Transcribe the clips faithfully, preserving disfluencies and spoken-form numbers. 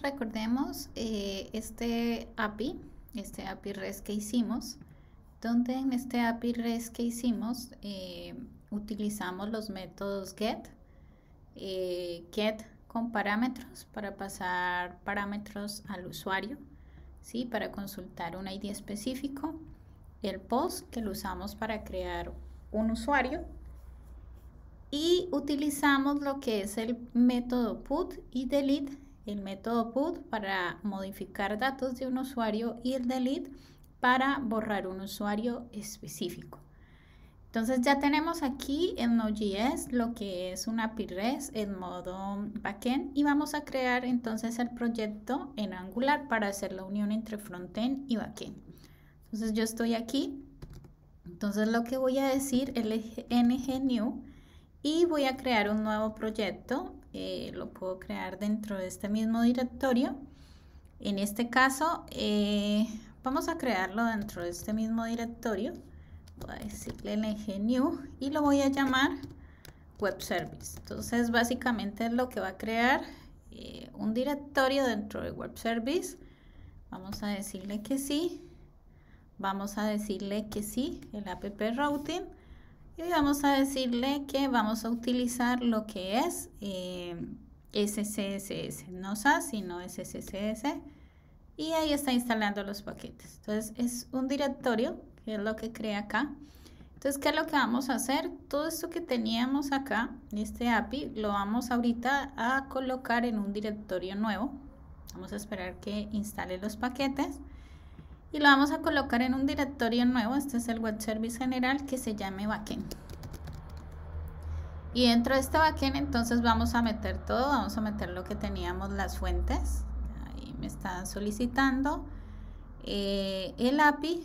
recordemos eh, este A P I, este A P I REST que hicimos, donde en este A P I REST que hicimos eh, utilizamos los métodos get, eh, get con parámetros para pasar parámetros al usuario, ¿sí? Para consultar un I D específico, el post que lo usamos para crear un usuario, y utilizamos lo que es el método put y delete, el método put para modificar datos de un usuario y el delete para borrar un usuario específico. Entonces ya tenemos aquí en Node.js lo que es una A P I REST en modo backend, y vamos a crear entonces el proyecto en Angular para hacer la unión entre frontend y backend. Entonces yo estoy aquí, entonces lo que voy a decir es ng-new y voy a crear un nuevo proyecto. Eh, lo puedo crear dentro de este mismo directorio. En este caso eh, vamos a crearlo dentro de este mismo directorio. Voy a decirle ng-new y lo voy a llamar web service. Entonces básicamente es lo que va a crear eh, un directorio dentro de web service. Vamos a decirle que sí. Vamos a decirle que sí, el app routing. Y vamos a decirle que vamos a utilizar lo que es eh, S C S S, no S A S, sino S C S S. Y ahí está instalando los paquetes. Entonces es un directorio, que es lo que crea acá. Entonces, ¿qué es lo que vamos a hacer? Todo esto que teníamos acá, este A P I, lo vamos ahorita a colocar en un directorio nuevo. Vamos a esperar que instale los paquetes. Y lo vamos a colocar en un directorio nuevo. Este es el web service general, que se llame backend. Y dentro de este backend entonces vamos a meter todo. Vamos a meter lo que teníamos, las fuentes. Ahí me están solicitando eh, el A P I,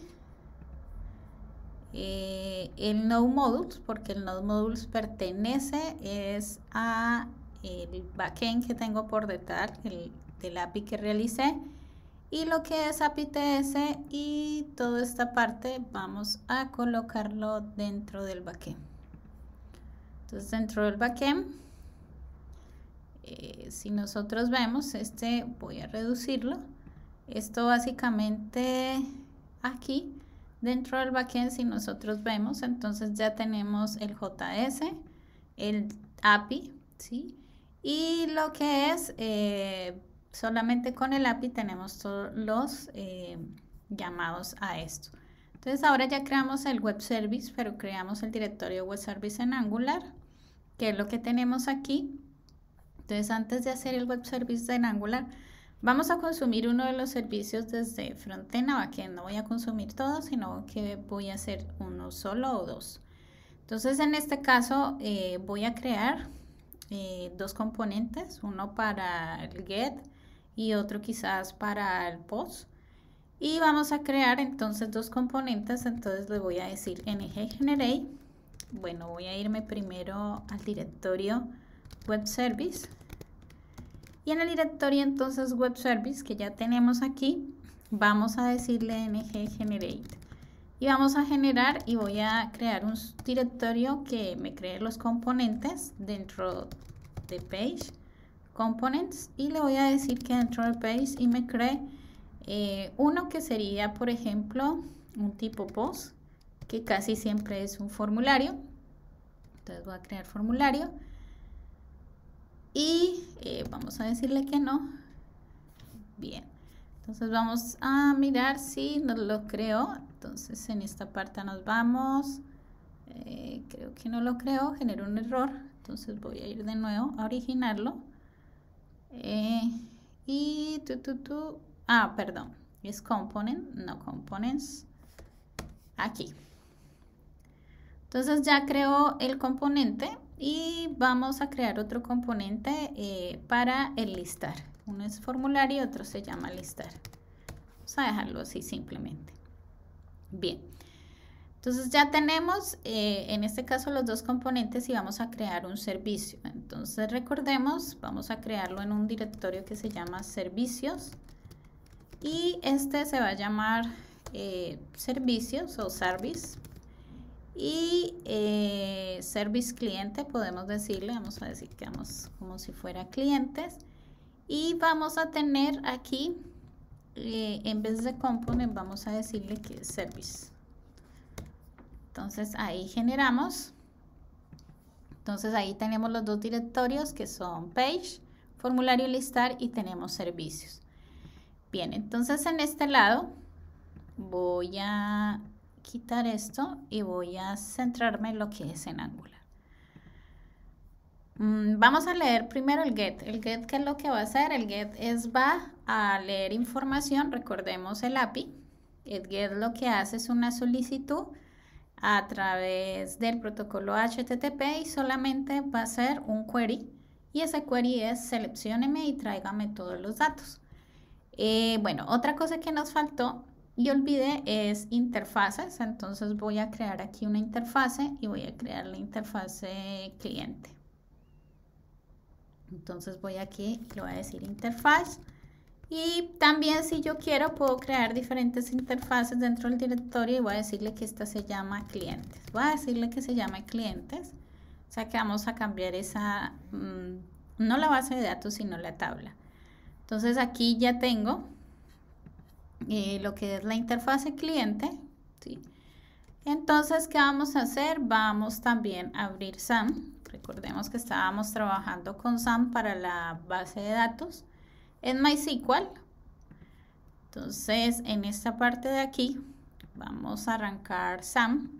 eh, el Node Modules, porque el Node Modules pertenece es a el backend que tengo por detrás, el del A P I que realicé. Y lo que es A P I T S y toda esta parte vamos a colocarlo dentro del backend. Entonces dentro del backend, eh, si nosotros vemos, este voy a reducirlo. Esto básicamente aquí dentro del backend, si nosotros vemos, entonces ya tenemos el J S, el A P I, ¿sí? Y lo que es... Eh, solamente con el A P I tenemos todos los eh, llamados a esto. Entonces ahora ya creamos el web service, pero creamos el directorio web service en Angular, que es lo que tenemos aquí. Entonces antes de hacer el web service en Angular, vamos a consumir uno de los servicios desde frontend a backend. No voy a consumir todo, sino que voy a hacer uno solo o dos. Entonces en este caso eh, voy a crear eh, dos componentes, uno para el get y otro quizás para el post, y vamos a crear entonces dos componentes. Entonces le voy a decir ng-generate. Bueno, voy a irme primero al directorio web service, y en el directorio entonces web service que ya tenemos aquí, vamos a decirle ng-generate y vamos a generar, y voy a crear un directorio que me cree los componentes dentro de page components, y le voy a decir que dentro del page y me cree eh, uno que sería, por ejemplo, un tipo post, que casi siempre es un formulario. Entonces voy a crear formulario y eh, vamos a decirle que no. Bien, entonces vamos a mirar si nos lo creó. Entonces en esta parte nos vamos, eh, creo que no lo creó, generó un error. Entonces voy a ir de nuevo a originarlo. Eh, y tu, tu, tu, ah, perdón, es component, no components, aquí. Entonces ya creó el componente y vamos a crear otro componente eh, para el listar. Uno es formulario y otro se llama listar. Vamos a dejarlo así simplemente. Bien. Entonces ya tenemos eh, en este caso los dos componentes y vamos a crear un servicio. Entonces recordemos, vamos a crearlo en un directorio que se llama servicios, y este se va a llamar eh, servicios o service, y eh, service cliente podemos decirle, vamos a decir que vamos como si fuera clientes, Y vamos a tener aquí, eh, en vez de component, vamos a decirle que es service. Entonces ahí generamos. Entonces ahí tenemos los dos directorios que son page, formulario listar y tenemos servicios. Bien, entonces en este lado voy a quitar esto y voy a centrarme en lo que es en Angular. Mm, vamos a leer primero el get. El get, ¿qué es lo que va a hacer? El get es va a leer información, recordemos el A P I. El get lo que hace es una solicitud a través del protocolo H T T P y solamente va a ser un query y ese query es seleccióneme y tráigame todos los datos. Eh, bueno, otra cosa que nos faltó y olvidé es interfaces, entonces voy a crear aquí una interfase y voy a crear la interfase cliente. Entonces voy aquí y le voy a decir interfaz. Y también si yo quiero puedo crear diferentes interfaces dentro del directorio y voy a decirle que esta se llama clientes. Voy a decirle que se llama clientes. O sea que vamos a cambiar esa, mmm, no la base de datos sino la tabla. Entonces aquí ya tengo eh, lo que es la interfase cliente. ¿Sí? Entonces, ¿qué vamos a hacer? Vamos también a abrir S A M. Recordemos que estábamos trabajando con S A M para la base de datos en MySQL. Entonces, en esta parte de aquí, vamos a arrancar S A M.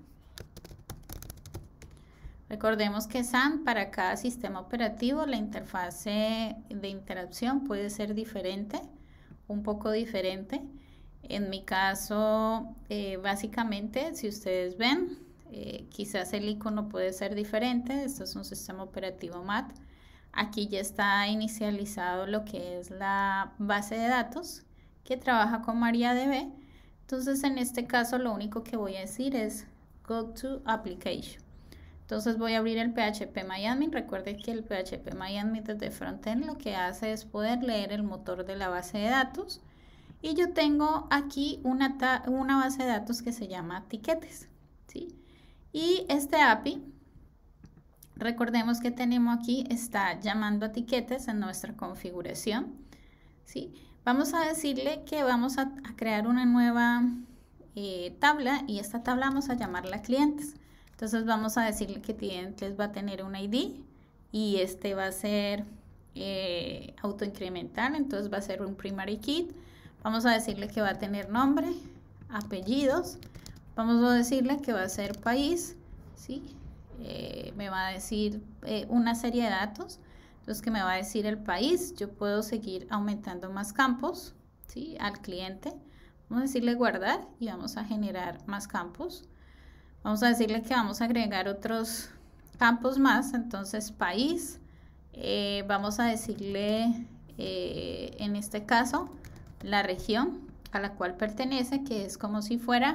Recordemos que S A M para cada sistema operativo, la interfase de interacción puede ser diferente, un poco diferente. En mi caso, eh, básicamente, si ustedes ven, eh, quizás el icono puede ser diferente. Esto es un sistema operativo M A T. Aquí ya está inicializado lo que es la base de datos que trabaja con MariaDB. Entonces, en este caso, lo único que voy a decir es Go to Application. Entonces, voy a abrir el P H P MyAdmin. Recuerden que el P H P MyAdmin desde frontend lo que hace es poder leer el motor de la base de datos. Y yo tengo aquí una, una base de datos que se llama tiquetes. ¿Sí? Y este A P I, recordemos que tenemos aquí, está llamando a tiquetes en nuestra configuración. ¿Sí? Vamos a decirle que vamos a, a crear una nueva eh, tabla y esta tabla vamos a llamarla clientes. Entonces vamos a decirle que clientes va a tener un I D y este va a ser eh, autoincremental, entonces va a ser un primary key. Vamos a decirle que va a tener nombre, apellidos. Vamos a decirle que va a ser país, ¿sí? Eh, me va a decir eh, una serie de datos. Entonces, que me va a decir el país. Yo puedo seguir aumentando más campos, ¿sí? Al cliente. Vamos a decirle guardar y vamos a generar más campos. Vamos a decirle que vamos a agregar otros campos más. Entonces, país. Eh, vamos a decirle, eh, en este caso, la región a la cual pertenece, que es como si fuera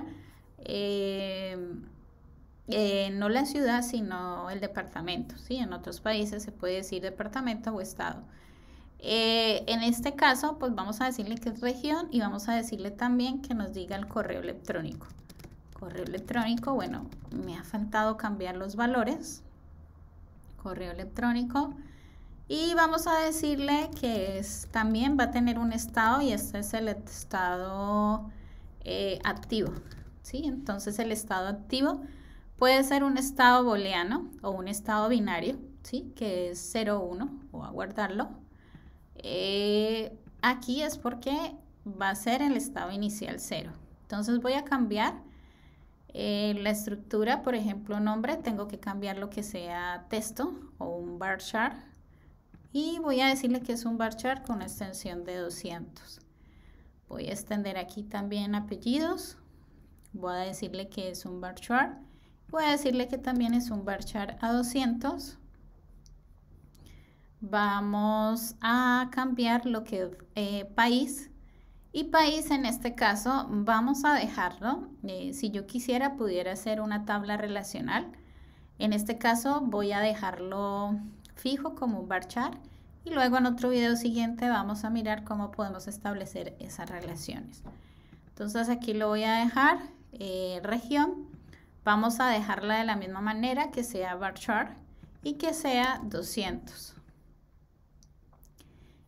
eh, eh, no la ciudad, sino el departamento, ¿sí? En otros países se puede decir departamento o estado. Eh, en este caso, pues vamos a decirle que es región y vamos a decirle también que nos diga el correo electrónico. Correo electrónico, bueno, me ha faltado cambiar los valores. Correo electrónico. Y vamos a decirle que es, también va a tener un estado y este es el estado eh, activo, ¿sí? Entonces el estado activo puede ser un estado booleano o un estado binario, ¿sí? Que es cero uno, voy a guardarlo. Eh, aquí es porque va a ser el estado inicial cero. Entonces voy a cambiar eh, la estructura, por ejemplo, nombre, tengo que cambiar lo que sea texto o un bar chart. Y voy a decirle que es un bar chart con extensión de doscientos. Voy a extender aquí también apellidos. Voy a decirle que es un bar chart. Voy a decirle que también es un bar chart a doscientos. Vamos a cambiar lo que es eh, país. Y país en este caso vamos a dejarlo. Eh, si yo quisiera pudiera hacer una tabla relacional. En este caso voy a dejarlo fijo como un bar chart y luego en otro video siguiente vamos a mirar cómo podemos establecer esas relaciones. Entonces aquí lo voy a dejar eh, región, vamos a dejarla de la misma manera, que sea bar chart y que sea doscientos.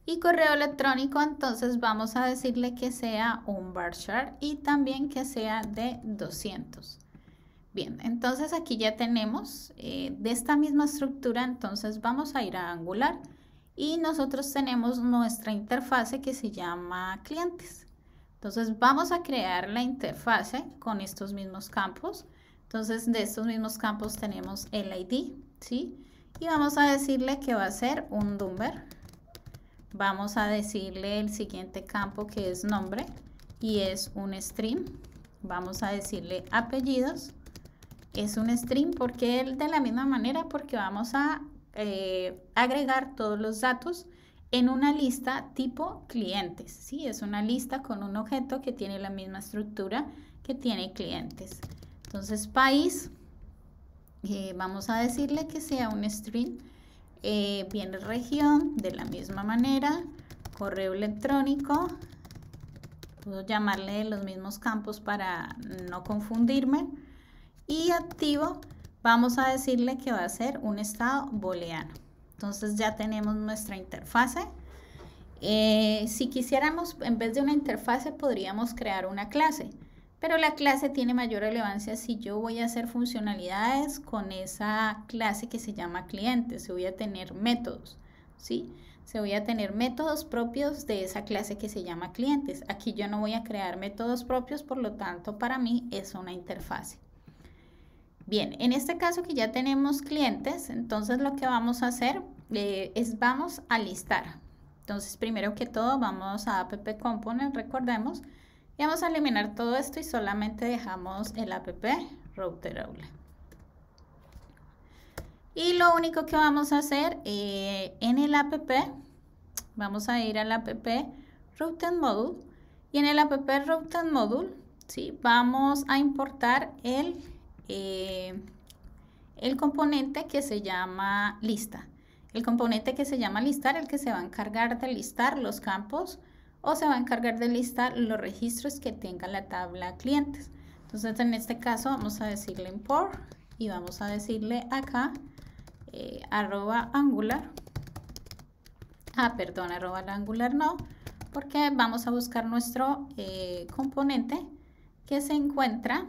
Y correo electrónico, entonces vamos a decirle que sea un varchar y también que sea de doscientos. Bien, entonces aquí ya tenemos eh, de esta misma estructura, entonces vamos a ir a Angular y nosotros tenemos nuestra interfase que se llama clientes. Entonces vamos a crear la interfase con estos mismos campos. Entonces de estos mismos campos tenemos el I D, ¿sí? Y vamos a decirle que va a ser un number. Vamos a decirle el siguiente campo que es nombre y es un string. Vamos a decirle apellidos. Es un string porque de la misma manera porque vamos a eh, agregar todos los datos en una lista tipo clientes, ¿sí? Es una lista con un objeto que tiene la misma estructura que tiene clientes. Entonces país, eh, vamos a decirle que sea un string. Eh, viene región de la misma manera, correo electrónico, puedo llamarle los mismos campos para no confundirme, y activo vamos a decirle que va a ser un estado booleano. Entonces ya tenemos nuestra interfase. Eh, si quisiéramos, en vez de una interfase podríamos crear una clase, pero la clase tiene mayor relevancia si yo voy a hacer funcionalidades con esa clase que se llama cliente. Se voy a tener métodos, ¿sí? Se voy a tener métodos propios de esa clase que se llama clientes. Aquí yo no voy a crear métodos propios, por lo tanto para mí es una interfase. Bien, en este caso que ya tenemos clientes, entonces lo que vamos a hacer eh, es vamos a listar. Entonces primero que todo vamos a app component, recordemos. Y vamos a eliminar todo esto y solamente dejamos el app router aula. Y lo único que vamos a hacer eh, en el app, vamos a ir al app router module. Y en el app router module, ¿sí? Vamos a importar el, eh, el componente que se llama lista. El componente que se llama listar, el que se va a encargar de listar los campos o se va a encargar de listar los registros que tenga la tabla clientes. Entonces en este caso vamos a decirle import y vamos a decirle acá eh, arroba angular. Ah, perdón, arroba angular no, porque vamos a buscar nuestro eh, componente que se encuentra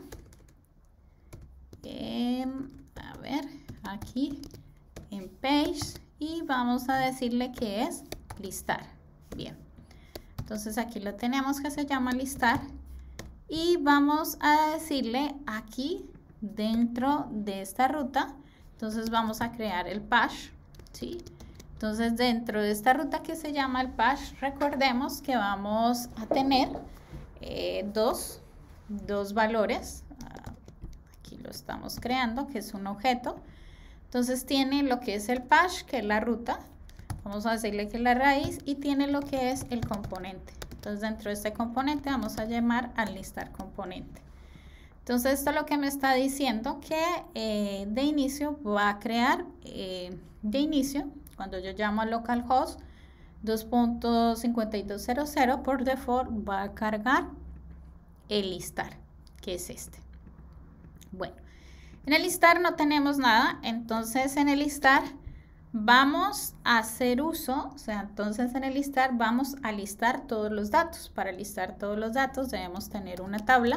en, a ver, aquí en page y vamos a decirle que es listar. Bien. Entonces aquí lo tenemos que se llama listar y vamos a decirle aquí dentro de esta ruta, entonces vamos a crear el page, ¿sí? Entonces dentro de esta ruta que se llama el page, recordemos que vamos a tener eh, dos, dos valores, aquí lo estamos creando, que es un objeto, entonces tiene lo que es el page, que es la ruta. Vamos a decirle que es la raíz y tiene lo que es el componente. Entonces dentro de este componente vamos a llamar al listar componente. Entonces esto es lo que me está diciendo que eh, de inicio va a crear, eh, de inicio, cuando yo llamo a localhost dos punto cincuenta y dos punto cero cero, por default va a cargar el listar, que es este. Bueno, en el listar no tenemos nada, entonces en el listar vamos a hacer uso, o sea, entonces en el listar vamos a listar todos los datos. Para listar todos los datos debemos tener una tabla.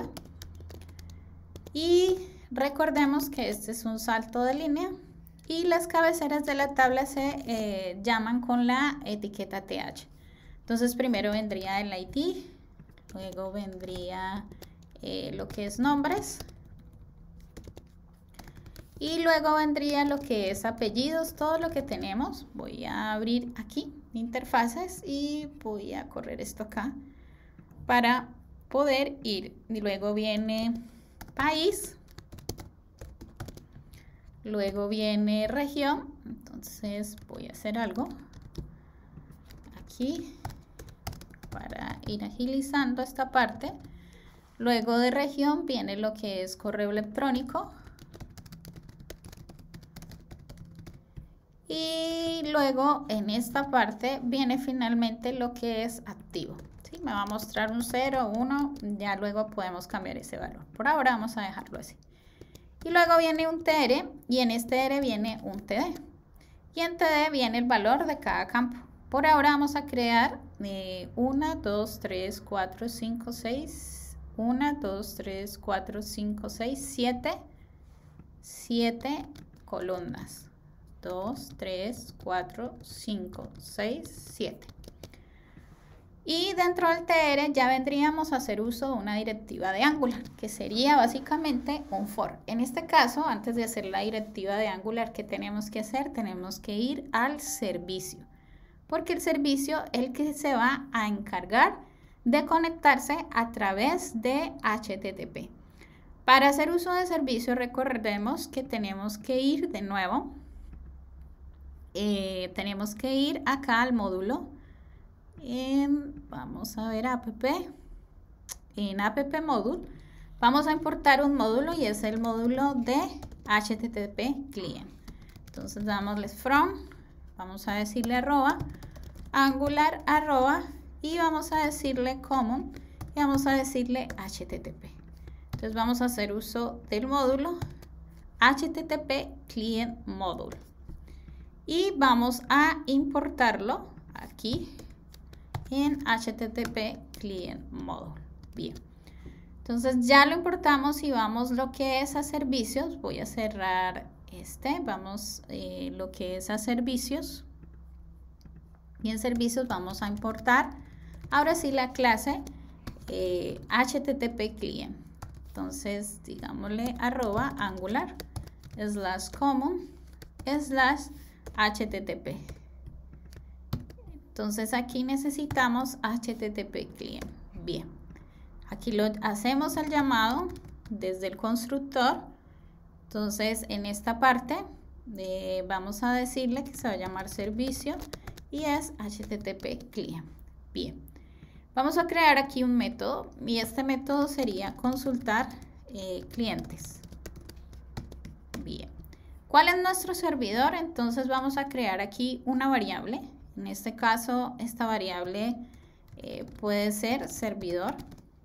Y recordemos que este es un salto de línea. Y las cabeceras de la tabla se eh, llaman con la etiqueta T H. Entonces primero vendría el I D, luego vendría eh, lo que es nombres. Y luego vendría lo que es apellidos, todo lo que tenemos. Voy a abrir aquí interfaces y voy a correr esto acá para poder ir. Y luego viene país. Luego viene región. Entonces voy a hacer algo aquí para ir agilizando esta parte. Luego de región viene lo que es correo electrónico. Y luego en esta parte viene finalmente lo que es activo. ¿Sí? Me va a mostrar un cero, uno, ya luego podemos cambiar ese valor. Por ahora vamos a dejarlo así. Y luego viene un T R y en este T R viene un T D. Y en T D viene el valor de cada campo. por ahora vamos a crear eh, uno, dos, tres, cuatro, cinco, seis, uno, dos, tres, cuatro, cinco, seis, siete, siete columnas. dos, tres, cuatro, cinco, seis, siete. Y dentro del T R ya vendríamos a hacer uso de una directiva de Angular, que sería básicamente un for. En este caso, antes de hacer la directiva de Angular, ¿qué tenemos que hacer? Tenemos que ir al servicio, porque el servicio es el que se va a encargar de conectarse a través de H T T P. Para hacer uso de servicio, recordemos que tenemos que ir de nuevo, eh, tenemos que ir acá al módulo. En, vamos a ver app, en app module vamos a importar un módulo y es el módulo de H T T P client. Entonces damosle from, vamos a decirle arroba angular arroba y vamos a decirle common y vamos a decirle H T T P. Entonces vamos a hacer uso del módulo H T T P client module y vamos a importarlo aquí en H T T P client module. Bien, entonces ya lo importamos y vamos lo que es a servicios. Voy a cerrar este, vamos eh, lo que es a servicios y en servicios vamos a importar ahora sí la clase eh, H T T P client. Entonces digámosle arroba angular slash common slash H T T P. Entonces aquí necesitamos H T T P client. Bien, aquí lo hacemos el llamado desde el constructor. Entonces en esta parte eh, vamos a decirle que se va a llamar servicio y es H T T P client. Bien, vamos a crear aquí un método y este método sería consultar eh, clientes. Bien, ¿cuál es nuestro servidor? Entonces vamos a crear aquí una variable. En este caso, esta variable eh, puede ser servidor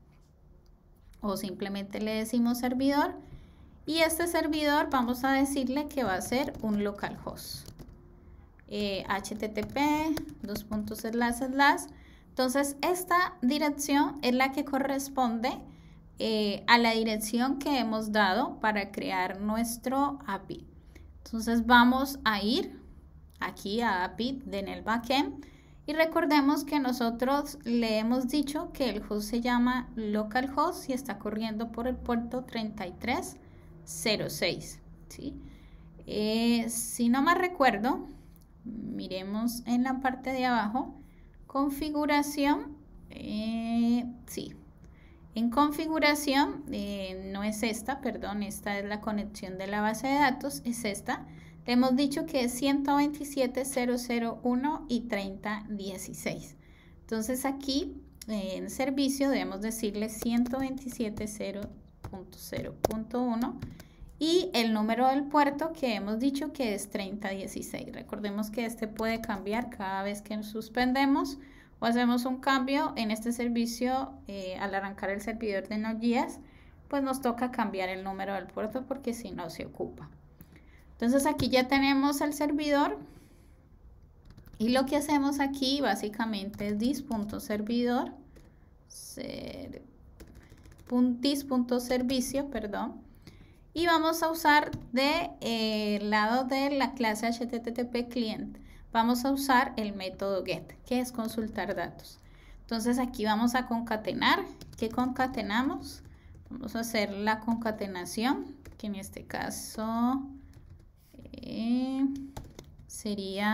o simplemente le decimos servidor y este servidor vamos a decirle que va a ser un localhost. Eh, H T T P, dos puntos slash slash. Entonces, esta dirección es la que corresponde eh, a la dirección que hemos dado para crear nuestro A P I. Entonces, vamos a ir aquí a A P I de en el backend y recordemos que nosotros le hemos dicho que el host se llama localhost y está corriendo por el puerto treinta y tres cero seis, ¿sí? Eh, si no me recuerdo, miremos en la parte de abajo, configuración, eh, sí, en configuración, eh, no es esta, perdón, esta es la conexión de la base de datos, es esta. Le hemos dicho que es ciento veintisiete punto cero cero uno y treinta dieciséis. Entonces aquí eh, en servicio debemos decirle ciento veintisiete punto cero punto uno y el número del puerto que hemos dicho que es treinta dieciséis. Recordemos que este puede cambiar cada vez que suspendemos o hacemos un cambio en este servicio eh, al arrancar el servidor de Node.js, pues nos toca cambiar el número del puerto porque si no se ocupa. Entonces aquí ya tenemos el servidor y lo que hacemos aquí básicamente es dis.servidor, ser, dis.servicio, perdón, y vamos a usar de eh, lado de la clase H T T P client, vamos a usar el método get, que es consultar datos. Entonces aquí vamos a concatenar. ¿Qué concatenamos? Vamos a hacer la concatenación, que en este caso Eh, sería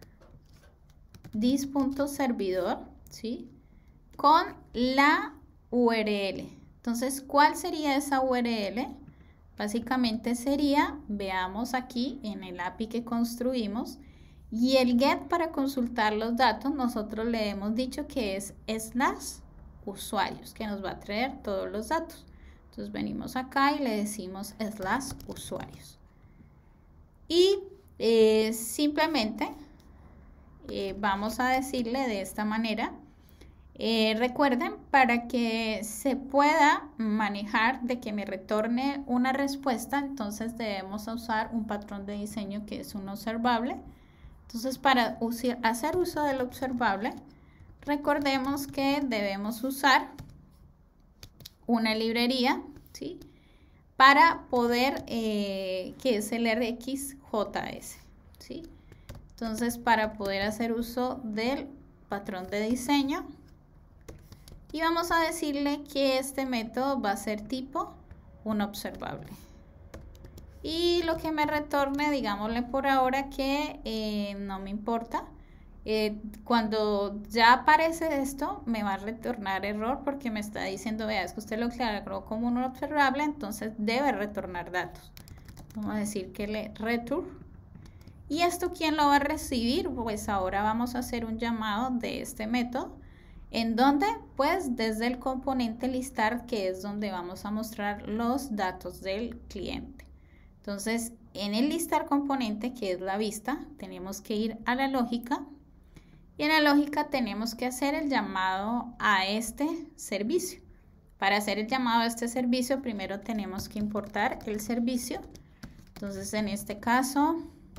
dis.servidor, ¿sí? Con la U R L. Entonces, ¿cuál sería esa U R L? Básicamente sería, veamos aquí en el A P I que construimos, y el get para consultar los datos, nosotros le hemos dicho que es slash usuarios, que nos va a traer todos los datos. Entonces venimos acá y le decimos slash usuarios. Y eh, simplemente eh, vamos a decirle de esta manera. Eh, recuerden, para que se pueda manejar de que me retorne una respuesta, entonces debemos usar un patrón de diseño que es un observable. Entonces, para hacer uso del observable, recordemos que debemos usar una librería, ¿sí?, para poder, eh, que es el R X J S, ¿sí? Entonces, para poder hacer uso del patrón de diseño, y vamos a decirle que este método va a ser tipo un observable. Y lo que me retorne, digámosle por ahora que eh, no me importa. Eh, cuando ya aparece esto, me va a retornar error porque me está diciendo, vea, es que usted lo declaró como un observable, entonces debe retornar datos. Vamos a decir que le return. ¿Y esto quién lo va a recibir? Pues ahora vamos a hacer un llamado de este método. ¿En dónde? Pues desde el componente listar, que es donde vamos a mostrar los datos del cliente. Entonces, en el listar componente, que es la vista, tenemos que ir a la lógica. Y en la lógica tenemos que hacer el llamado a este servicio. Para hacer el llamado a este servicio, primero tenemos que importar el servicio. Entonces, en este caso,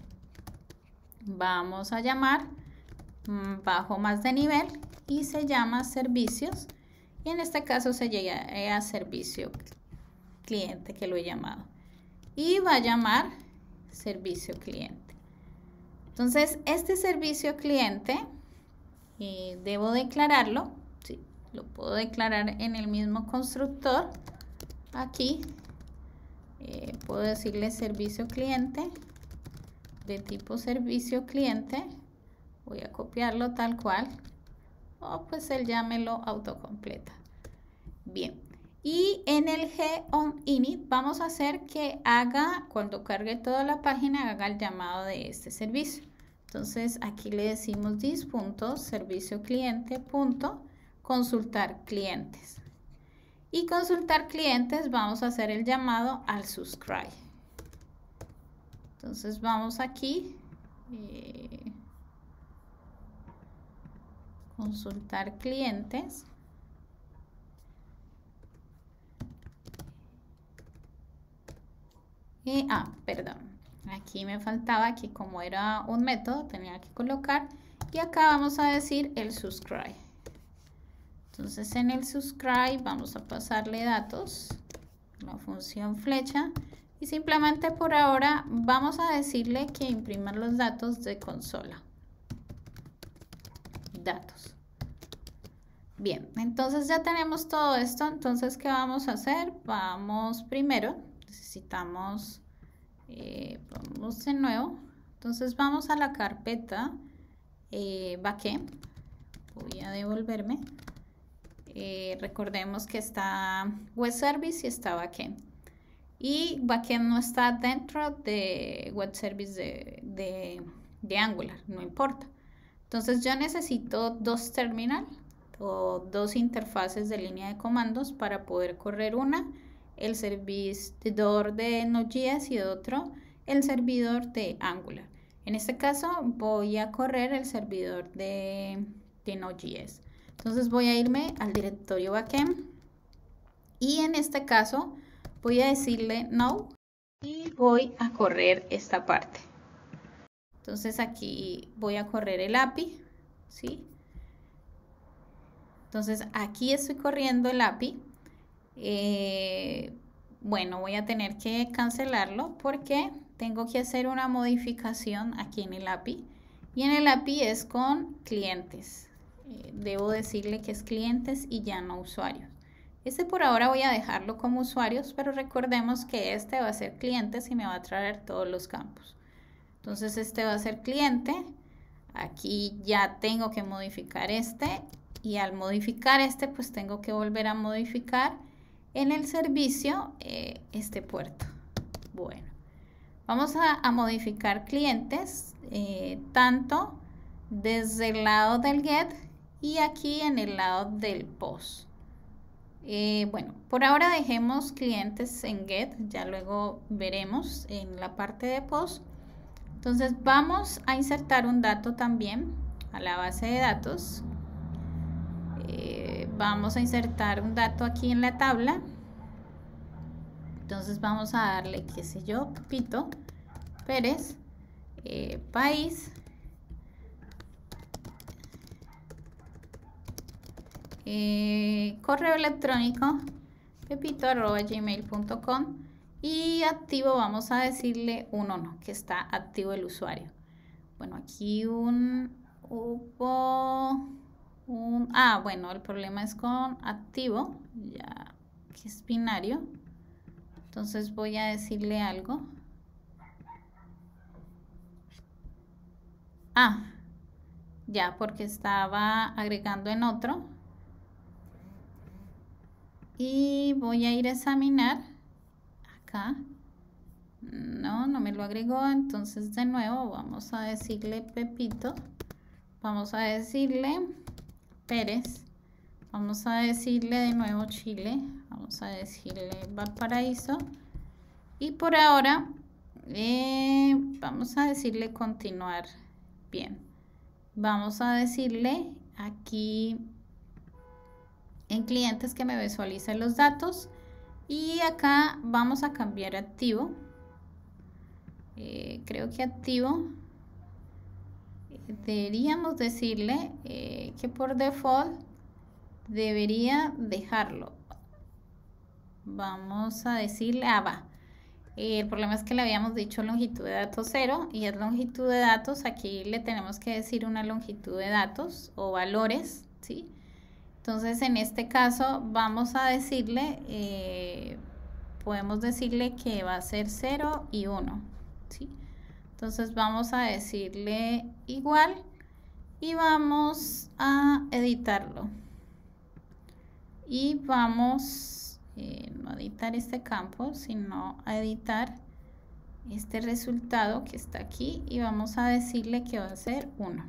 vamos a llamar bajo más de nivel y se llama servicios. Y en este caso se llega a servicio cliente, que lo he llamado. Y va a llamar servicio cliente. Entonces, este servicio cliente, eh, debo declararlo, sí, lo puedo declarar en el mismo constructor. Aquí eh, puedo decirle servicio cliente de tipo servicio cliente. Voy a copiarlo tal cual, o pues él ya me lo autocompleta. Bien. Y en el geOnInit vamos a hacer que haga, cuando cargue toda la página, haga el llamado de este servicio. Entonces aquí le decimos this.serviciocliente.consultar clientes. Y consultar clientes vamos a hacer el llamado al subscribe. Entonces vamos aquí, eh, consultar clientes. Y, ah, perdón, aquí me faltaba que como era un método tenía que colocar, y acá vamos a decir el subscribe. Entonces en el subscribe vamos a pasarle datos, la función flecha, y simplemente por ahora vamos a decirle que imprima los datos de consola. Datos. Bien, entonces ya tenemos todo esto. Entonces, ¿qué vamos a hacer? Vamos primero. Necesitamos, eh, vamos de nuevo, entonces vamos a la carpeta eh, backend, voy a devolverme, eh, recordemos que está web service y está backend, y backend no está dentro de web service de, de, de Angular, no importa. Entonces yo necesito dos terminal o dos interfaces de línea de comandos para poder correr una el servidor de Node.js y otro el servidor de Angular. En este caso voy a correr el servidor de, de Node.js. Entonces voy a irme al directorio backend y en este caso voy a decirle no y voy a correr esta parte. Entonces aquí voy a correr el A P I, ¿sí? Entonces aquí estoy corriendo el A P I. Eh, bueno, voy a tener que cancelarlo porque tengo que hacer una modificación aquí en el A P I, y en el A P I es con clientes. Eh, debo decirle que es clientes y ya no usuarios. Este por ahora voy a dejarlo como usuarios, pero recordemos que este va a ser clientes y me va a traer todos los campos. Entonces este va a ser cliente. Aquí ya tengo que modificar este, y al modificar este pues tengo que volver a modificar en el servicio eh, este puerto. Bueno, vamos a, a modificar clientes eh, tanto desde el lado del get y aquí en el lado del post. Eh, bueno, por ahora dejemos clientes en get, ya luego veremos en la parte de post. Entonces vamos a insertar un dato también a la base de datos. Eh, vamos a insertar un dato aquí en la tabla. Entonces vamos a darle, qué sé yo, Pepito Pérez, eh, país, eh, correo electrónico pepito arroba gmail punto com y activo vamos a decirle un uno, que está activo el usuario. Bueno, aquí un hubo un, ah, bueno, el problema es con activo, ya que es binario. Entonces voy a decirle algo. Ah, ya, porque estaba agregando en otro. Y voy a ir a examinar acá. No, no me lo agregó. Entonces de nuevo vamos a decirle Pepito. Vamos a decirle Pérez. Vamos a decirle de nuevo Chile. Vamos a decirle Valparaíso. Y por ahora eh, vamos a decirle continuar. Bien. Vamos a decirle aquí en clientes que me visualice los datos. Y acá vamos a cambiar activo. Eh, creo que activo. Deberíamos decirle eh, que por default debería dejarlo. Vamos a decirle, ah, va. Eh, el problema es que le habíamos dicho longitud de datos cero y es longitud de datos. Aquí le tenemos que decir una longitud de datos o valores, ¿sí? Entonces, en este caso, vamos a decirle, eh, podemos decirle que va a ser cero y uno, ¿sí? Entonces, vamos a decirle igual y vamos a editarlo. Y vamos, eh, no a editar este campo, sino a editar este resultado que está aquí y vamos a decirle que va a ser uno.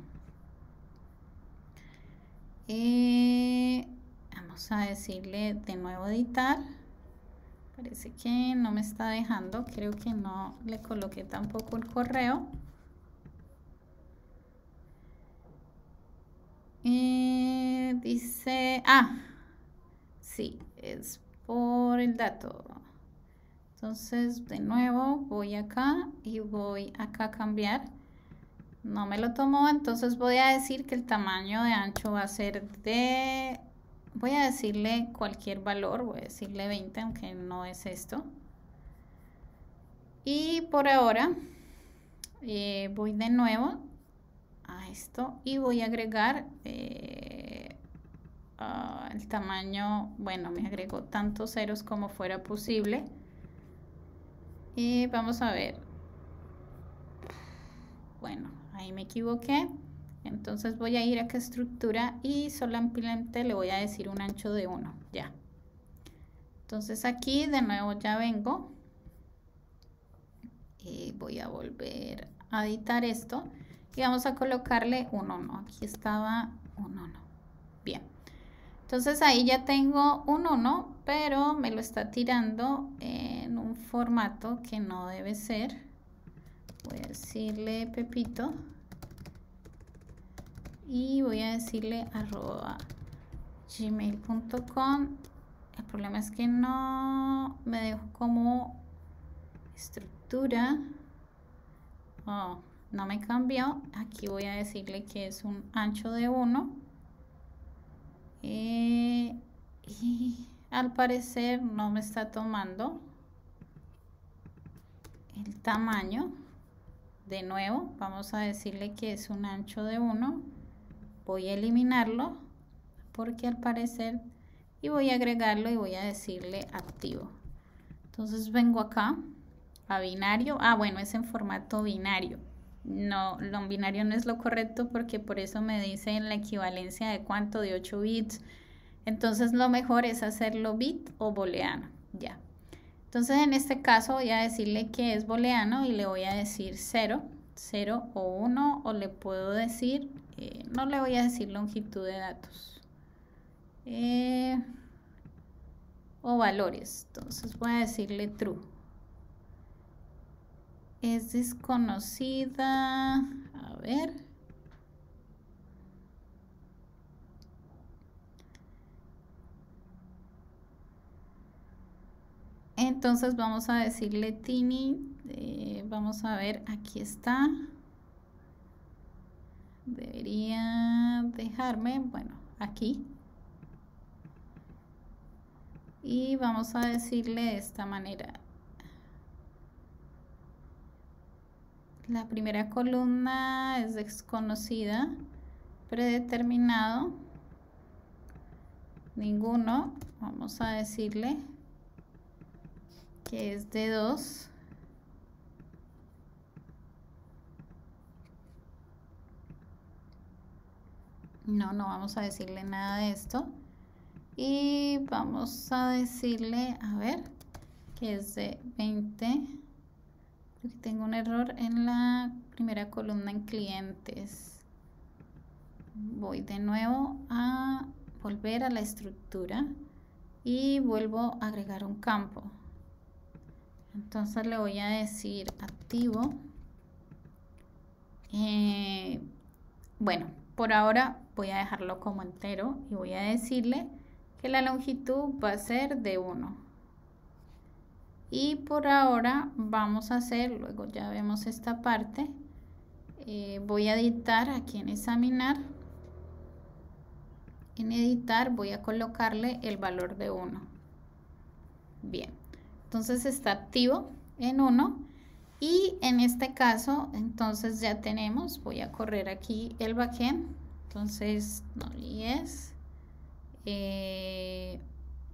Eh, vamos a decirle de nuevo editar. Parece que no me está dejando. Creo que no le coloqué tampoco el correo. Eh, dice, ah, sí, es por el dato. Entonces, de nuevo, voy acá y voy acá a cambiar. No me lo tomó, entonces voy a decir que el tamaño de ancho va a ser de... Voy a decirle cualquier valor, voy a decirle veinte, aunque no es esto. Y por ahora eh, voy de nuevo a esto y voy a agregar eh, uh, el tamaño, bueno, me agregó tantos ceros como fuera posible. Y vamos a ver. Bueno, ahí me equivoqué. Entonces voy a ir a qué estructura y solamente le voy a decir un ancho de uno. Ya. Entonces aquí de nuevo ya vengo. Y voy a volver a editar esto. Y vamos a colocarle un uno. Aquí estaba un uno. Bien. Entonces ahí ya tengo un uno, pero me lo está tirando en un formato que no debe ser. Voy a decirle Pepito. Y voy a decirle arroba gmail punto com. El problema es que no me dejo como estructura. Oh, no me cambió. Aquí voy a decirle que es un ancho de uno. Eh, y al parecer no me está tomando el tamaño. De nuevo, vamos a decirle que es un ancho de uno. Voy a eliminarlo porque al parecer, y voy a agregarlo y voy a decirle activo. Entonces vengo acá a binario. Ah, bueno, es en formato binario. No, lo binario no es lo correcto porque por eso me dice en la equivalencia de cuánto, de ocho bits. Entonces lo mejor es hacerlo bit o booleano. Ya. Entonces en este caso voy a decirle que es booleano y le voy a decir cero, cero o uno, o le puedo decir, eh, no le voy a decir longitud de datos. Eh, o valores. Entonces voy a decirle true. Es desconocida. A ver. Entonces vamos a decirle Tini. Eh, vamos a ver, aquí está. Debería dejarme, bueno, aquí. y vamos a decirle de esta manera. La primera columna es desconocida, predeterminado, ninguno. Vamos a decirle que es de dos. No, no vamos a decirle nada de esto. Y vamos a decirle, a ver, que es de veinte. Creo que tengo un error en la primera columna en clientes. Voy de nuevo a volver a la estructura y vuelvo a agregar un campo. Entonces le voy a decir activo. Eh, bueno, por ahora voy a dejarlo como entero y voy a decirle que la longitud va a ser de uno. Y por ahora vamos a hacer, luego ya vemos esta parte, eh, voy a editar aquí en examinar. En editar voy a colocarle el valor de uno. Bien, entonces está activo en uno. Y en este caso, entonces ya tenemos, voy a correr aquí el backend, entonces no es, eh,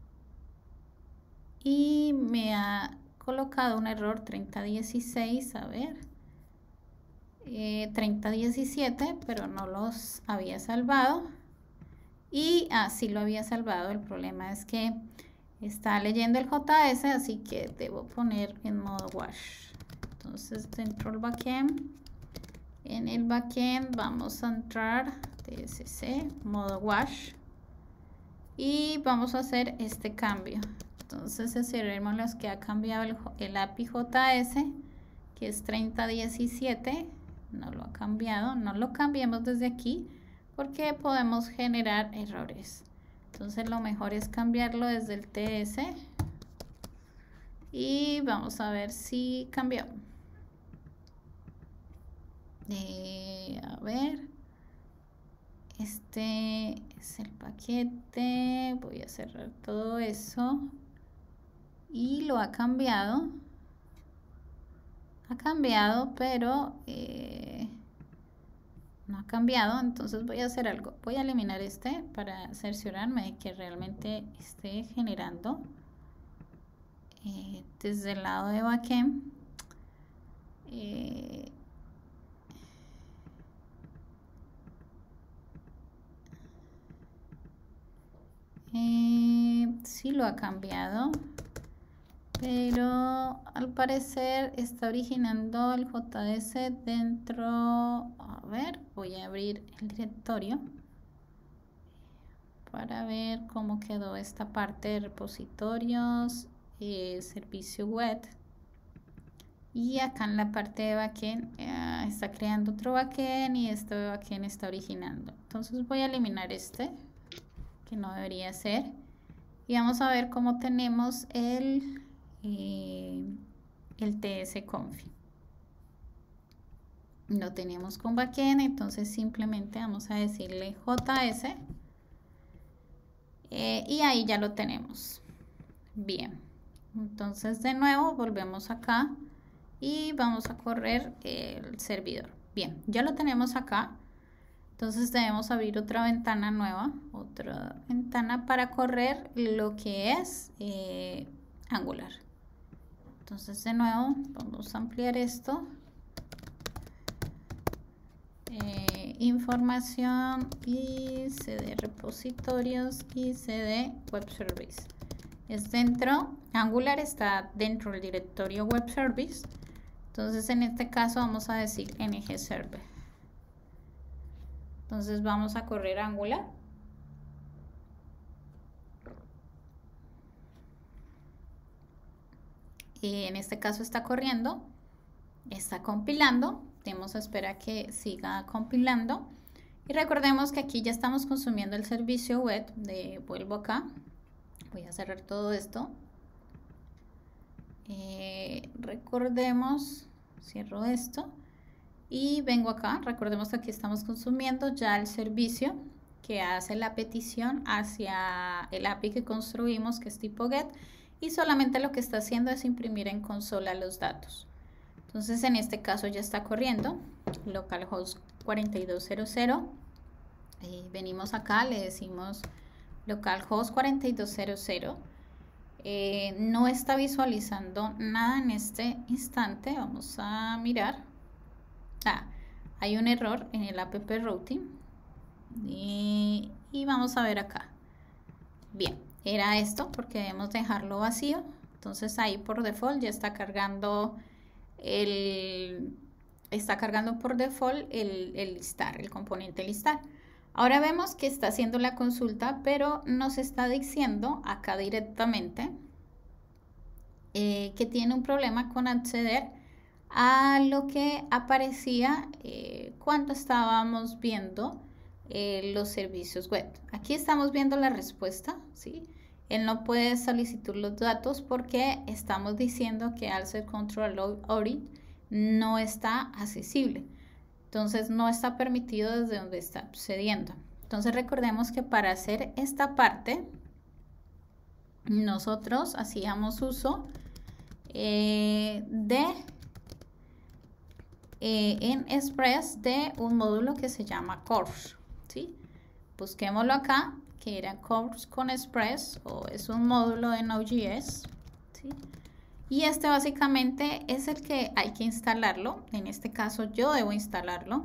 y me ha colocado un error treinta dieciséis, a ver, eh, treinta diecisiete, pero no los había salvado, y así lo había salvado. El problema es que está leyendo el J S, así que debo poner en modo wash. Entonces dentro del backend, en el backend vamos a entrar T S C, modo wash, y vamos a hacer este cambio. Entonces cerremos los que ha cambiado el, el A P I J S, que es treinta diecisiete, no lo ha cambiado, no lo cambiemos desde aquí porque podemos generar errores. Entonces lo mejor es cambiarlo desde el T S y vamos a ver si cambió. Eh, a ver, este es el paquete, voy a cerrar todo eso y lo ha cambiado, ha cambiado, pero eh, no ha cambiado. Entonces voy a hacer algo, voy a eliminar este para cerciorarme de que realmente esté generando eh, desde el lado de backend. eh, Eh, sí lo ha cambiado, pero al parecer está originando el J S dentro. A ver, voy a abrir el directorio para ver cómo quedó esta parte de repositorios, eh, servicio web. Y acá en la parte de backend eh, está creando otro backend y este backend está originando. Entonces voy a eliminar este, que no debería ser, y vamos a ver cómo tenemos el, eh, el tsconfig. Lo tenemos con backend, entonces simplemente vamos a decirle js eh, y ahí ya lo tenemos. Bien, entonces de nuevo volvemos acá y vamos a correr el servidor. Bien, ya lo tenemos acá. Entonces debemos abrir otra ventana nueva, otra ventana para correr lo que es eh, Angular. Entonces de nuevo vamos a ampliar esto. Eh, información y cd repositorios y cd web service. Es dentro, Angular está dentro del directorio web service. Entonces en este caso vamos a decir ng server. Entonces vamos a correr Angular. Y en este caso está corriendo, está compilando. Tenemos que esperar a que siga compilando. Y recordemos que aquí ya estamos consumiendo el servicio web. De, vuelvo acá. Voy a cerrar todo esto. Eh, recordemos, cierro esto. Y vengo acá, recordemos que aquí estamos consumiendo ya el servicio que hace la petición hacia el A P I que construimos, que es tipo GET, y solamente lo que está haciendo es imprimir en consola los datos. Entonces en este caso ya está corriendo localhost cuatro dos cero cero, y venimos acá, le decimos localhost cuatro dos cero cero. Eh, no está visualizando nada en este instante. Vamos a mirar. Ah, hay un error en el app routing y, y vamos a ver acá. Bien, era esto porque debemos dejarlo vacío. Entonces ahí por default ya está cargando el está cargando por default el, el listar, el componente listar. Ahora vemos que está haciendo la consulta, pero nos está diciendo acá directamente eh, que tiene un problema con acceder a lo que aparecía eh, cuando estábamos viendo eh, los servicios web. Aquí estamos viendo la respuesta, ¿sí? Él no puede solicitar los datos porque estamos diciendo que Access Control Audit no está accesible. Entonces no está permitido desde donde está sucediendo. Entonces recordemos que para hacer esta parte nosotros hacíamos uso eh, de eh, en Express de un módulo que se llama Course, ¿sí? Busquémoslo acá, que era Course con Express, o es un módulo de Node.js, ¿sí? Y este básicamente es el que hay que instalarlo. En este caso yo debo instalarlo,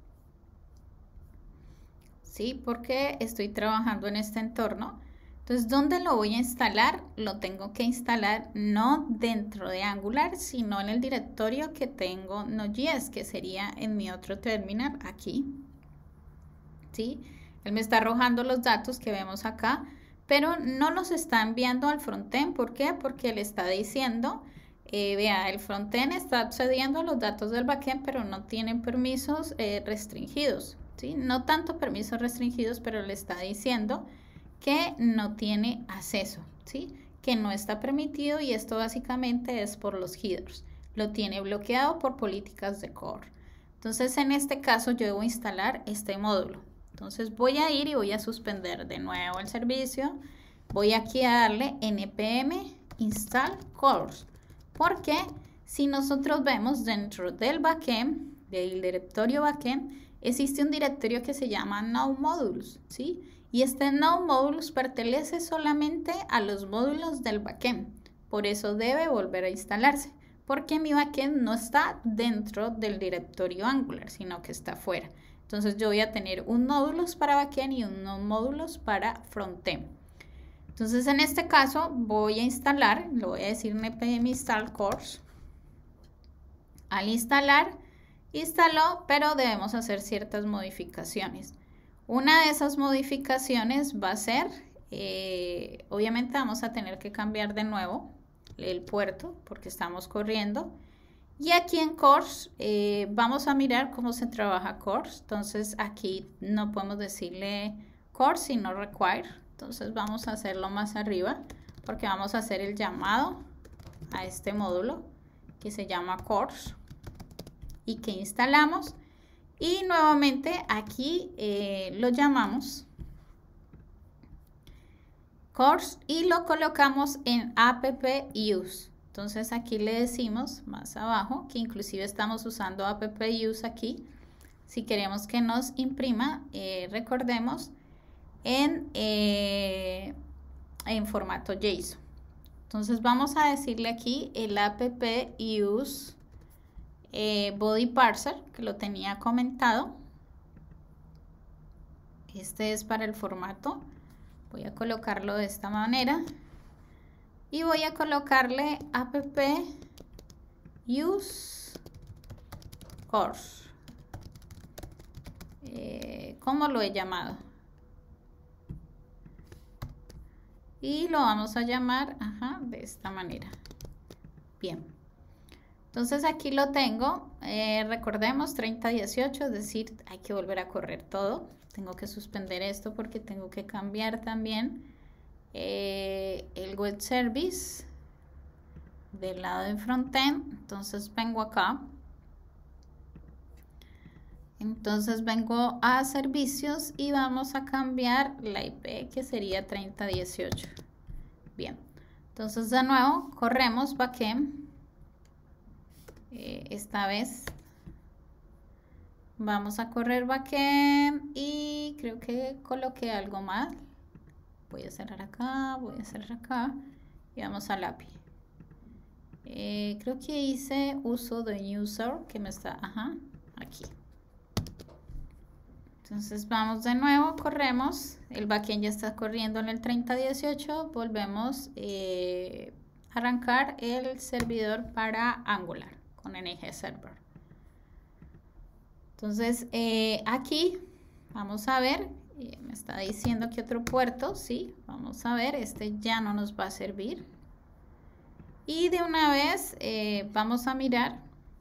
¿sí? Porque estoy trabajando en este entorno. Entonces, ¿dónde lo voy a instalar? Lo tengo que instalar no dentro de Angular, sino en el directorio que tengo Node.js, que sería en mi otro terminal aquí, ¿sí? Él me está arrojando los datos que vemos acá, pero no los está enviando al frontend. ¿Por qué? Porque le está diciendo, eh, vea, el frontend está accediendo a los datos del backend, pero no tienen permisos eh, restringidos, ¿sí? No tanto permisos restringidos, pero le está diciendo que no tiene acceso, ¿sí? Que no está permitido, y esto básicamente es por los headers. Lo tiene bloqueado por políticas de core. Entonces, en este caso, yo debo instalar este módulo. Entonces voy a ir y voy a suspender de nuevo el servicio. Voy aquí a darle npm install course, porque si nosotros vemos dentro del backend, del directorio backend, existe un directorio que se llama node modules, ¿sí? Y este node modules pertenece solamente a los módulos del backend. Por eso debe volver a instalarse, porque mi backend no está dentro del directorio Angular, sino que está fuera. Entonces yo voy a tener un módulos para backend y unos módulos para frontend. Entonces en este caso voy a instalar, lo voy a decir npm install course. Al instalar, instaló, pero debemos hacer ciertas modificaciones. Una de esas modificaciones va a ser, eh, obviamente vamos a tener que cambiar de nuevo el puerto porque estamos corriendo. Y aquí en Course eh, vamos a mirar cómo se trabaja Course. Entonces aquí no podemos decirle Course sino require. Entonces vamos a hacerlo más arriba porque vamos a hacer el llamado a este módulo que se llama Course y que instalamos. Y nuevamente aquí eh, lo llamamos Course y lo colocamos en app use. Entonces aquí le decimos más abajo que inclusive estamos usando app use aquí. Si queremos que nos imprima, eh, recordemos, en, eh, en formato JSON. Entonces vamos a decirle aquí el app use eh, body parser, que lo tenía comentado. Este es para el formato. Voy a colocarlo de esta manera. Y voy a colocarle app use course. Eh, ¿Cómo lo he llamado? Y lo vamos a llamar ajá, de esta manera. Bien. Entonces aquí lo tengo. Eh, recordemos treinta dieciocho, es decir, hay que volver a correr todo. Tengo que suspender esto porque tengo que cambiar también Eh, el web service del lado de frontend. Entonces vengo acá, Entonces vengo a servicios y vamos a cambiar la I P, que sería treinta dieciocho. Bien, entonces de nuevo corremos backend. Eh, esta vez vamos a correr backend y creo que coloqué algo mal. Voy a cerrar acá, voy a cerrar acá y vamos al A P I. Eh, creo que hice uso de user que me está, ajá, aquí. Entonces vamos de nuevo, corremos, el backend ya está corriendo en el treinta dieciocho, volvemos eh, a arrancar el servidor para Angular con N G Server. Entonces eh, aquí vamos a ver, eh, me está diciendo que otro puerto, sí, vamos a ver, este ya no nos va a servir. Y de una vez eh, vamos a mirar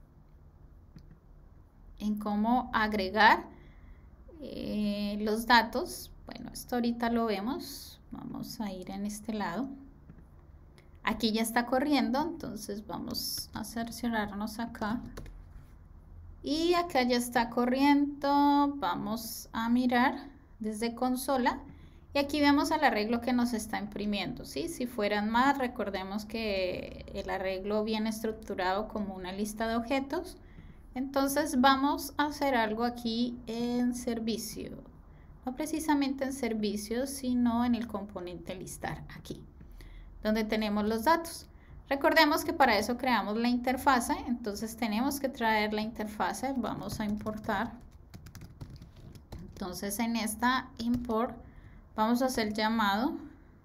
en cómo agregar Eh, los datos. Bueno, esto ahorita lo vemos. Vamos a ir en este lado. Aquí ya está corriendo, entonces vamos a cerciorarnos acá. Y acá ya está corriendo. Vamos a mirar desde consola. Y aquí vemos el arreglo que nos está imprimiendo, ¿sí? Si fueran más, recordemos que el arreglo viene estructurado como una lista de objetos. Entonces vamos a hacer algo aquí en servicio, no precisamente en servicio, sino en el componente listar, aquí, donde tenemos los datos. Recordemos que para eso creamos la interfase, entonces tenemos que traer la interfase, vamos a importar. Entonces en esta import vamos a hacer llamado,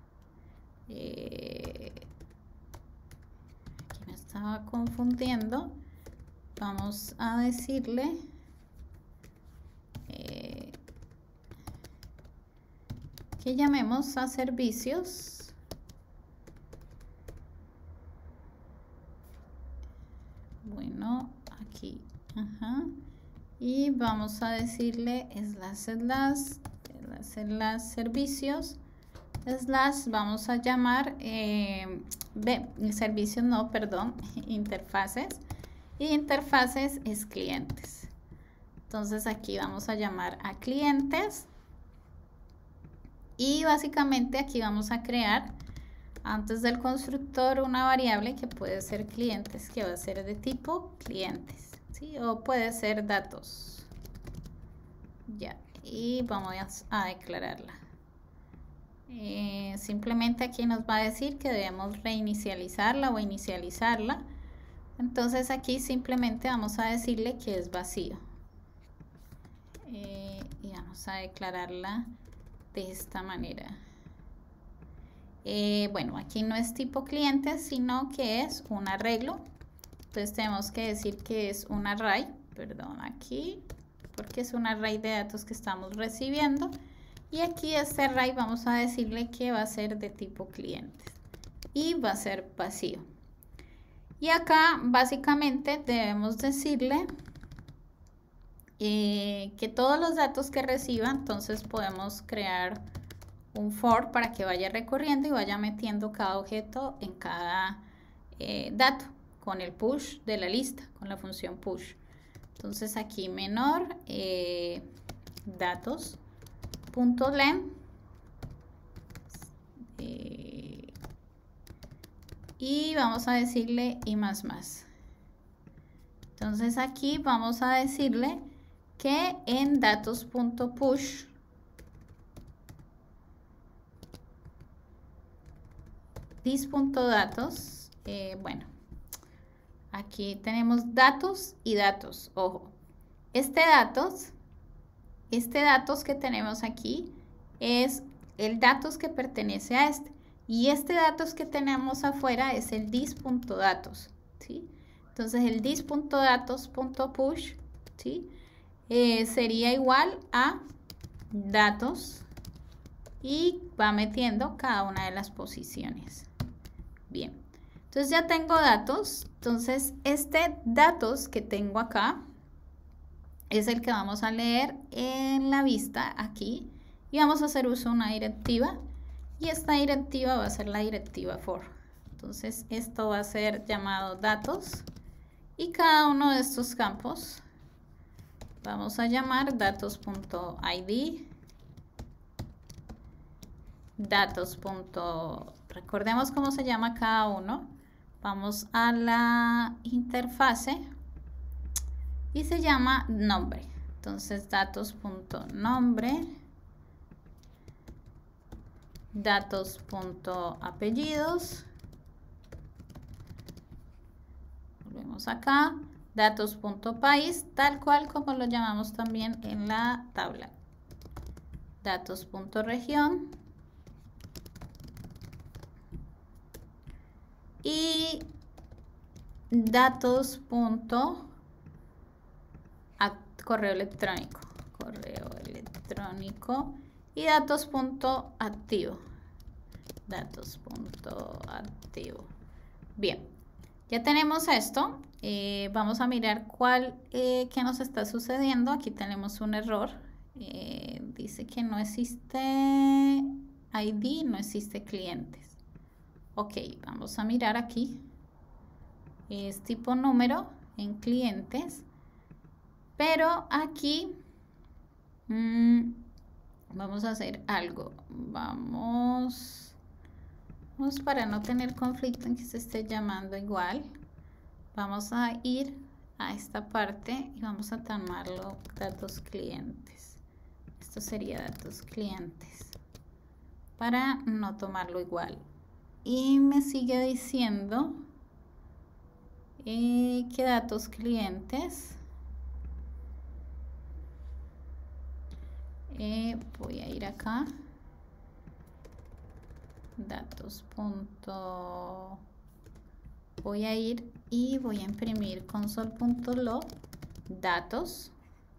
eh, aquí me estaba confundiendo. Vamos a decirle eh, que llamemos a servicios. Bueno, aquí. Ajá. Y vamos a decirle slash slash, slash slash servicios. Slash vamos a llamar eh, B, servicios no, perdón, interfaces. Y interfaces es clientes. Entonces aquí vamos a llamar a clientes. Y básicamente aquí vamos a crear antes del constructor una variable que puede ser clientes, que va a ser de tipo clientes, ¿sí? O puede ser datos. Ya. Y vamos a declararla. Eh, simplemente aquí nos va a decir que debemos reinicializarla o inicializarla. Entonces aquí simplemente vamos a decirle que es vacío. Eh, y vamos a declararla de esta manera. Eh, bueno, aquí no es tipo cliente, sino que es un arreglo. Entonces tenemos que decir que es un array, perdón, aquí, porque es un array de datos que estamos recibiendo. Y aquí este array vamos a decirle que va a ser de tipo clientes y va a ser vacío. Y acá básicamente debemos decirle eh, que todos los datos que reciba, entonces podemos crear un for para que vaya recorriendo y vaya metiendo cada objeto en cada eh, dato con el push de la lista, con la función push. Entonces aquí menor eh, datos punto len eh, y vamos a decirle y más más. Entonces aquí vamos a decirle que en datos.push dis.datos, eh, bueno, aquí tenemos datos y datos, ojo, este datos, este datos que tenemos aquí es el datos que pertenece a este. Y este datos que tenemos afuera es el dis.datos, ¿sí? Entonces el dis.datos.push, ¿sí? Eh, sería igual a datos y va metiendo cada una de las posiciones. Bien, entonces ya tengo datos. Entonces este datos que tengo acá es el que vamos a leer en la vista aquí y vamos a hacer uso de una directiva. Y esta directiva va a ser la directiva for. Entonces esto va a ser llamado datos y cada uno de estos campos Vamos a llamar datos.id. Datos. Recordemos cómo se llama cada uno. Vamos a la interfase y se llama nombre. Entonces datos.nombre, datos.apellidos, volvemos acá, datos.país, tal cual como lo llamamos también en la tabla, datos.región y datos. Correo electrónico, correo electrónico y datos.activo, datos.activo. Bien, ya tenemos esto. Eh, vamos a mirar cuál, eh, qué nos está sucediendo. Aquí tenemos un error. Eh, dice que no existe I D, no existe clientes. Ok, vamos a mirar aquí. Es tipo número en clientes. Pero aquí mmm, vamos a hacer algo. Vamos, vamos para no tener conflicto en que se esté llamando igual. Vamos a ir a esta parte y vamos a tomarlo datos clientes. Esto sería datos clientes para no tomarlo igual. Y me sigue diciendo eh, que datos clientes. Eh, voy a ir acá, datos. Punto, voy a ir y voy a imprimir console.log datos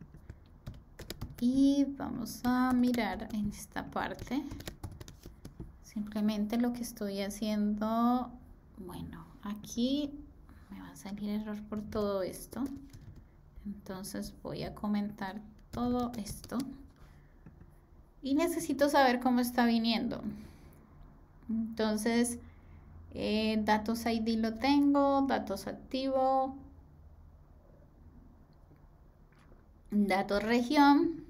y vamos a mirar en esta parte. Simplemente lo que estoy haciendo, bueno, aquí me va a salir error por todo esto, entonces voy a comentar todo esto. Y necesito saber cómo está viniendo. Entonces, eh, datos I D lo tengo, datos activo, datos región.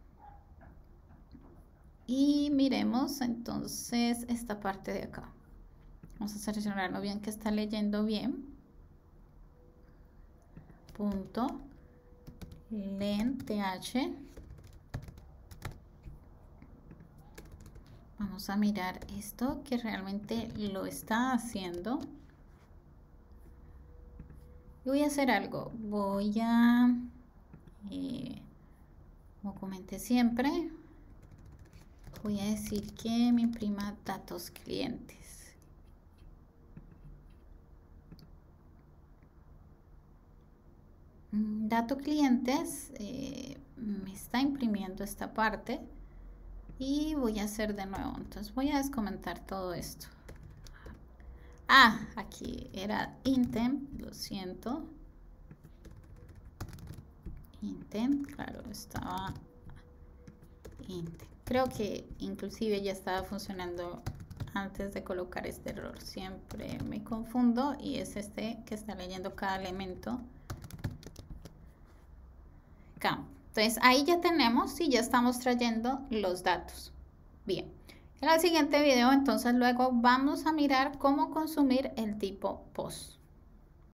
Y miremos entonces esta parte de acá. Vamos a seleccionarlo bien, que está leyendo bien. Punto len th. Vamos a mirar esto que realmente lo está haciendo. Y voy a hacer algo. Voy a, eh, como comenté siempre, voy a decir que me imprima datos clientes. Datos clientes eh, me está imprimiendo esta parte. Y voy a hacer de nuevo, entonces voy a descomentar todo esto. Ah, aquí era intem, lo siento. Intem, claro, estaba intem. Creo que inclusive ya estaba funcionando antes de colocar este error. Siempre me confundo y es este que está leyendo cada elemento. Campo. Entonces ahí ya tenemos y ya estamos trayendo los datos. Bien, en el siguiente video entonces luego vamos a mirar cómo consumir el tipo post.